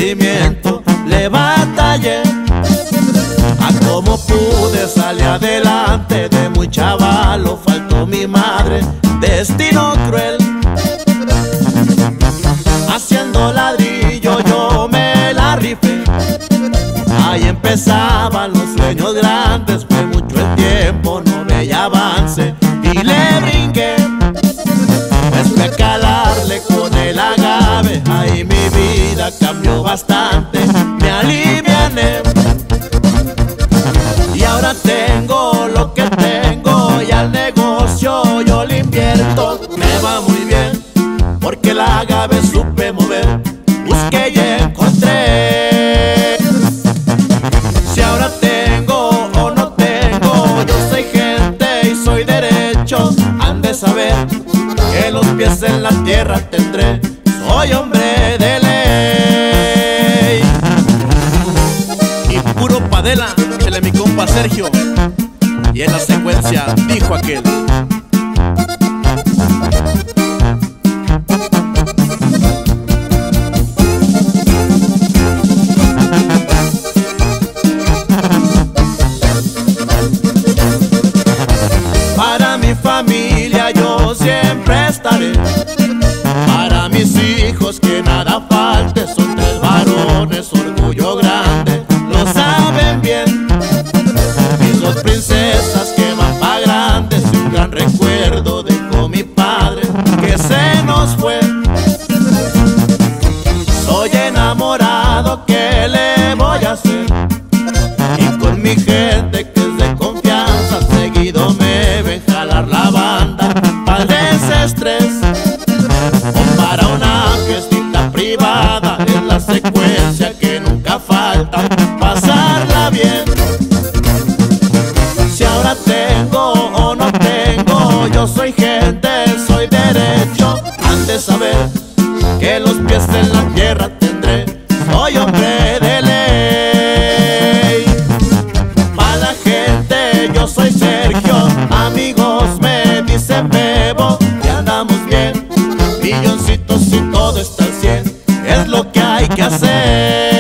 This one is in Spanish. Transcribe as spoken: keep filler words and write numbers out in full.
sufrimiento le batallé. A como pude salí adelante, de muy chavalo faltó mi madre, destino cruel. Haciendo ladrillo yo me la rifé, ahí empezaban los sueños grandes. Fue mucho el tiempo, no veía avance y le brinqué. Pues fue a calarle con el agave, ahí mi vida cambió bastante, me aliviané. Y ahora tengo lo que tengo y al negocio yo le invierto. Me va muy bien porque el agave supe mover, busqué y encontré. Si ahora tengo o no tengo, yo soy gente y soy derecho. Han de saber que los pies en la tierra tendré, soy hombre de ley. Y puro padela, chele mi compa Sergio. Y en la secuencia dijo aquel: para mi familia yo siempre estaré, para mis hijos que nada falte. Son tres varones, orgullo grande, lo saben bien. Mis dos princesas que van pa' grandes, y un gran recuerdo dejó mi padre que se nos fue. Soy enamorado, ¿qué le voy a hacer? Y con mi gente que es de confianza, seguido me ven jalar la banda pa'l desestrés. O para una fiestita privada, es la secuencia que nunca falta, pasarla bien. Si ahora tengo o no tengo, yo soy gente, soy derecho. Han de saber que los pies en la tierra tendré, soy hombre de ley. Para la gente yo soy Sergio, amigos me dicen Bebo. Y andamos bien, milloncitos y todo está al cien, es lo que hay que hacer.